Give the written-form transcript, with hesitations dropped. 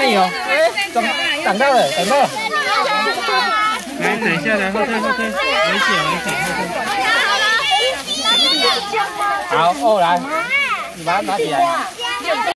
加油！挡到了，挡到了。 来，等一下，来后退，后退，危险，危险，后退。 好，哦，来，你把它拿起来。